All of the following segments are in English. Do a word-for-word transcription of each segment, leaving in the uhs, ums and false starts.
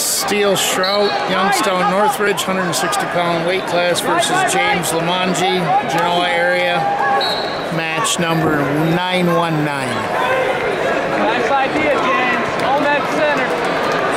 Steele Strout, Youngstown Northridge, one hundred sixty pound weight class versus James Lamanji, Genoa area. Match number nine one nine. Nice idea, James. On that center.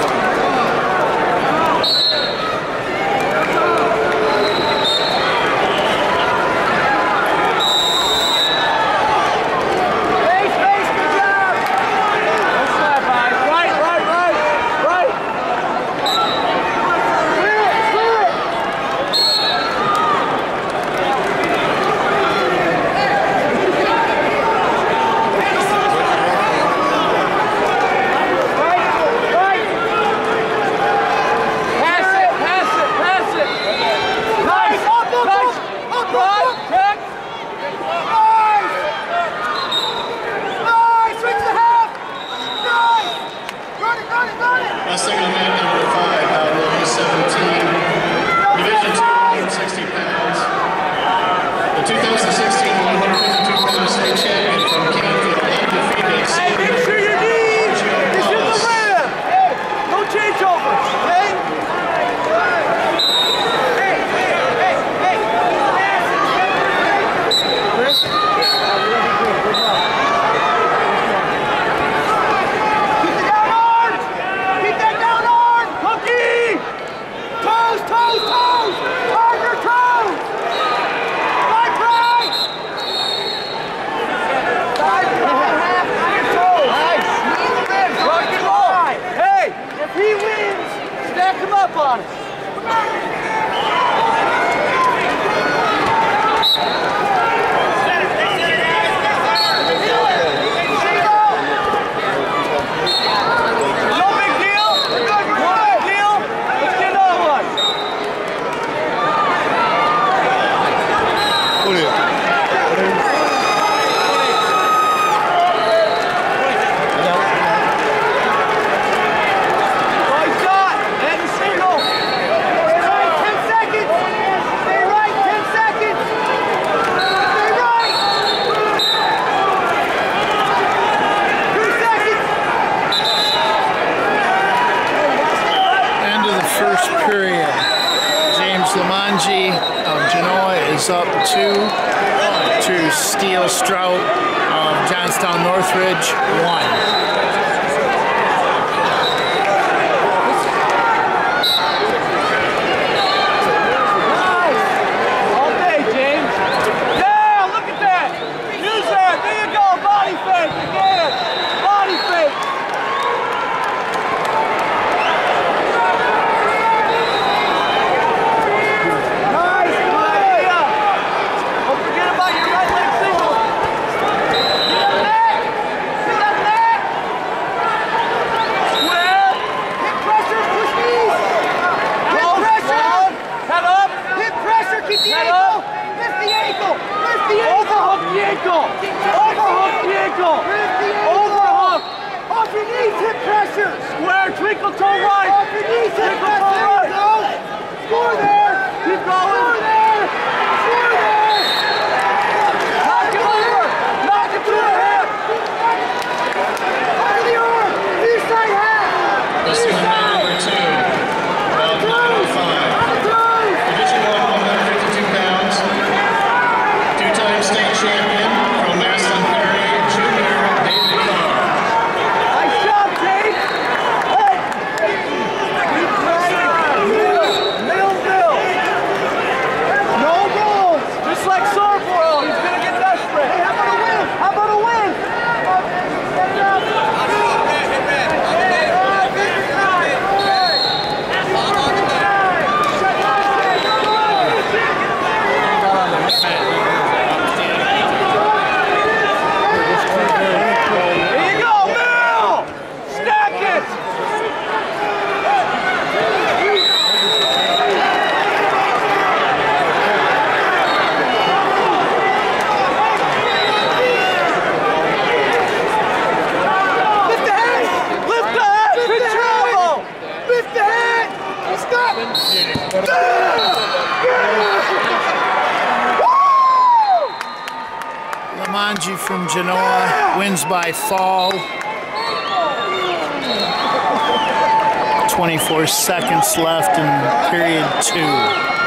Lamanji of Genoa is up two to Steele Strout of Johnstown Northridge, one. Square, twinkle toe right. Off your knees, twinkle toe right. Go. Score there. Keep going. Score there. Score there. Knock it over. Knock it through the hip. Under the arm. Near side half. This is number two. About nine oh five. Division one, one hundred fifty-two pounds. Two-time state champion from Maslin Perry, Junior David Carr. Lamanji from Genoa wins by fall twenty-four seconds left in period two.